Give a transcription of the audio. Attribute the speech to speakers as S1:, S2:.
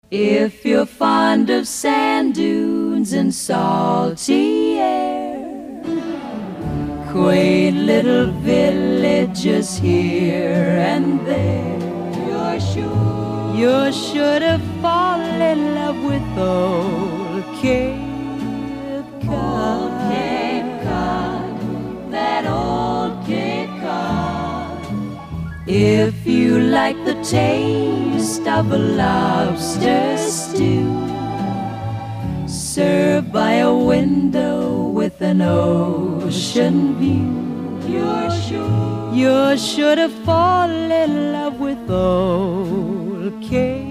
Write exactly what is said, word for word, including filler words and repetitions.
S1: If you're fond of sand dunes and salty air, quaint little villages here and there, you're sure, you're sure to fall in love with old Cape Cod. Old Cape Cod, that old Cape Cod. If you like the taste of a lobster stew, served by a window with an ocean view, you're sure, you're sure to fall in love with old Cape